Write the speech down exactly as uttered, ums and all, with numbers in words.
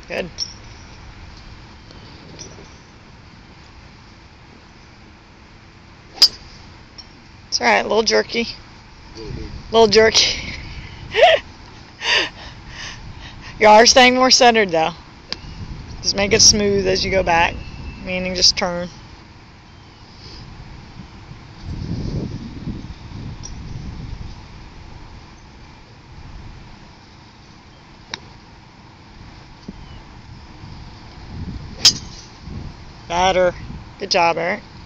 Good. It's alright, a little jerky. A little jerky. You are staying more centered though. Just make it smooth as you go back, meaning just turn. Better. Good job, Eric.